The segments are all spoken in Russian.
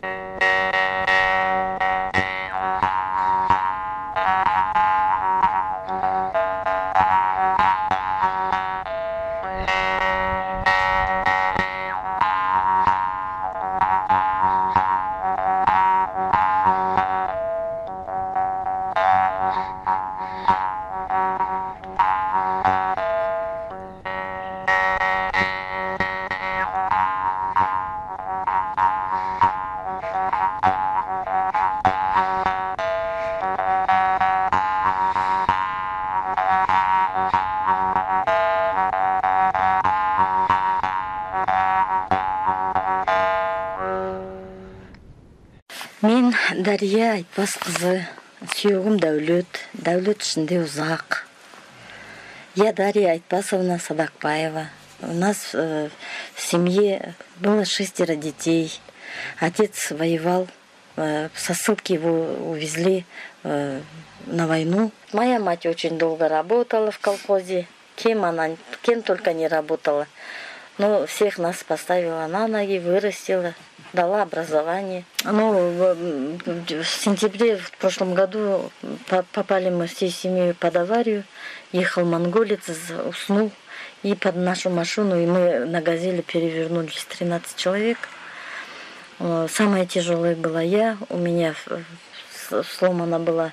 Мен Дария Айтбас қызы, сүйегім Дәулет ішінде ұзақ. Я Дарья Айтбасовна Садакбаева. У нас в семье было 6 детей. Отец воевал, со ссылки его увезли на войну. Моя мать очень долго работала в колхозе. Кем только не работала. Но всех нас поставила на ноги, вырастила, дала образование. В сентябре в прошлом году попали мы всей семьей под аварию. Ехал монголец, уснул, и под нашу машину, и мы на «Газели» перевернулись 13 человек. Самое тяжелое была я. У меня сломана была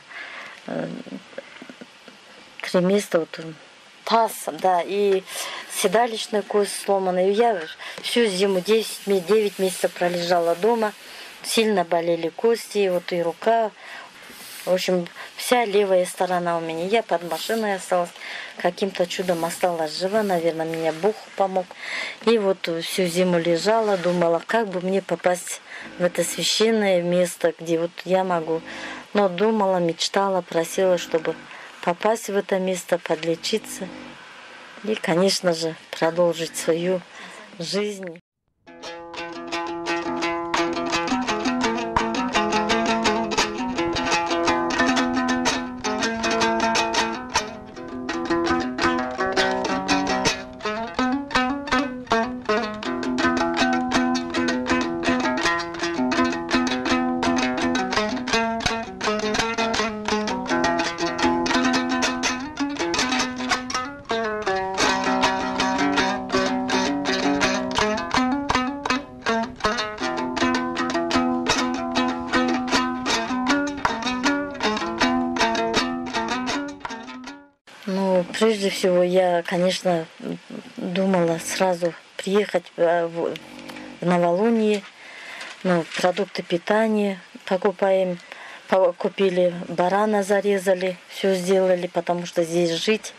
3 места. Таз, да, и седалищная кость сломана. И я всю зиму 9 месяцев пролежала дома. Сильно болели кости, и рука. В общем, вся левая сторона у меня. Я под машиной осталась. Каким-то чудом осталась жива. Наверное, мне Бог помог. И всю зиму лежала, думала, как бы мне попасть в это священное место, где я могу. Но думала, мечтала, просила, чтобы попасть в это место, подлечиться и, конечно же, продолжить свою жизнь. Прежде всего, я, конечно, думала сразу приехать в Новолунье, продукты питания покупаем, купили барана, зарезали, все сделали, потому что здесь жить.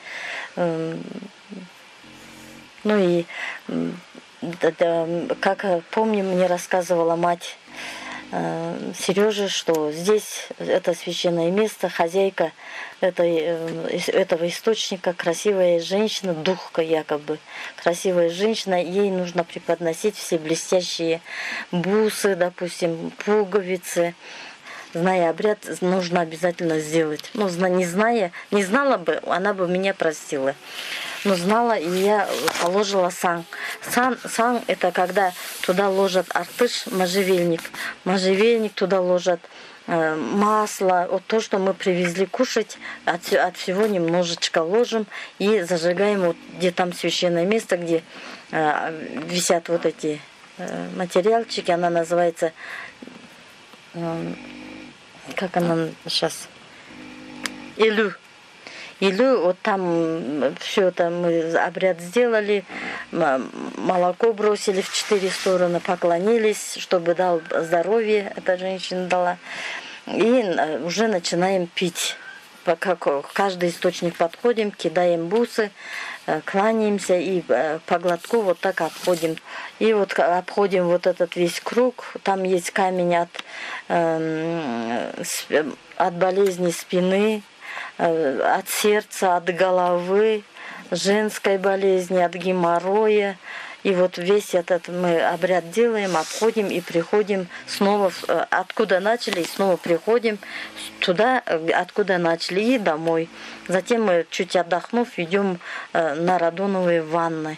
Как помню, мне рассказывала мать Сережи, что здесь это священное место, хозяйка этого источника, красивая женщина, духка якобы, красивая женщина, ей нужно преподносить все блестящие бусы, допустим, пуговицы. Зная обряд, нужно обязательно сделать. Не знала бы, она бы меня простила. Но знала, и я положила сан. Сан это когда туда ложат артыш, можжевельник. Можжевельник туда ложат масло. То, что мы привезли кушать, от всего немножечко ложим и зажигаем, где там священное место, где висят эти материальчики. Она называется, как она сейчас, Илю. Там все это мы обряд сделали, молоко бросили в 4 стороны, поклонились, чтобы дал здоровье, эта женщина дала. И уже начинаем пить. Пока каждый источник подходим, кидаем бусы, кланяемся и по глотку так обходим. И обходим этот весь круг. Там есть камень от болезни спины, от сердца, от головы, женской болезни, от геморроя. И весь этот мы обряд делаем, обходим и приходим снова, откуда начали, и снова приходим туда, откуда начали, и домой. Затем мы, чуть отдохнув, идем на радоновые ванны.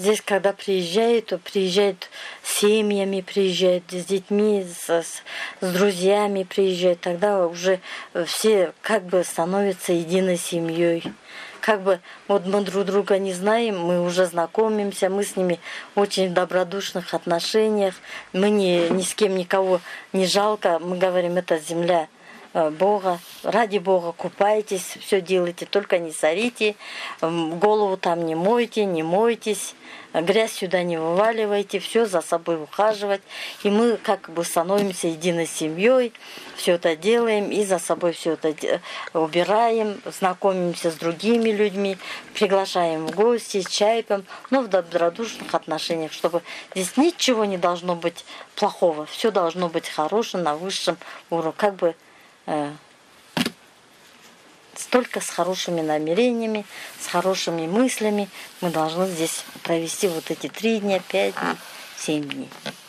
здесь, когда приезжают, то приезжают с семьями, приезжают с детьми, с друзьями приезжают. Тогда уже все как бы становятся единой семьей. Как бы вот мы друг друга не знаем, мы уже знакомимся, мы с ними очень в добродушных отношениях. Мы ни с кем никого не жалко. Мы говорим, это земля Бога. Ради Бога купайтесь, все делайте, только не сорите, голову там не мойте, не мойтесь, грязь сюда не вываливайте, все за собой ухаживать. И мы как бы становимся единой семьей, все это делаем и за собой все это убираем, знакомимся с другими людьми, приглашаем в гости, чай пьем, но в добродушных отношениях, чтобы здесь ничего не должно быть плохого, все должно быть хорошим, на высшем уровне, как бы только с хорошими намерениями, с хорошими мыслями мы должны здесь провести вот эти 3 дня, 5 дней, 7 дней.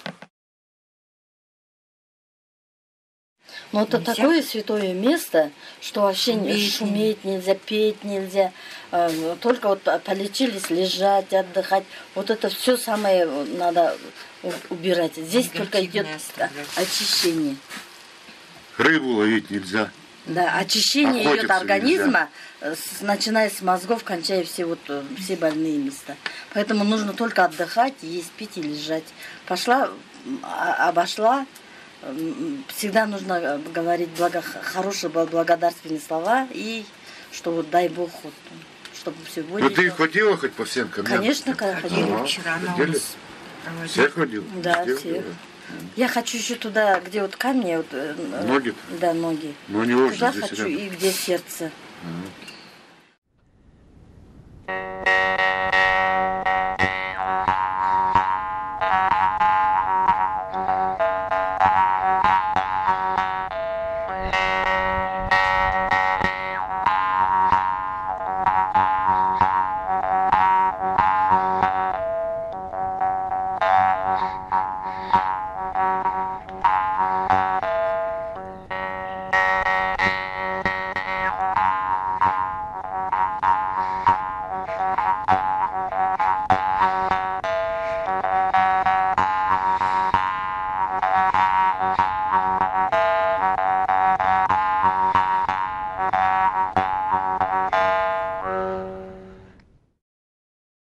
Но это такое святое место, что вообще шуметь нельзя, петь нельзя. Только вот полечились, лежать, отдыхать. Вот это все самое надо убирать. Здесь только идет очищение. Рыбу ловить нельзя. Да, очищение идет организма, начиная с мозгов, кончая все больные места. Поэтому нужно только отдыхать, есть, пить и лежать. Пошла, обошла, всегда нужно говорить хорошие благодарственные слова, и что вот дай Бог, чтобы все будет. Ну ты ходила хоть по всем камням? Конечно, ходила. Вчера Все ходил? Да, все. Я хочу еще туда, где вот камни, ноги? Да, ноги. Но не очень туда здесь хочу рядом. и где сердце.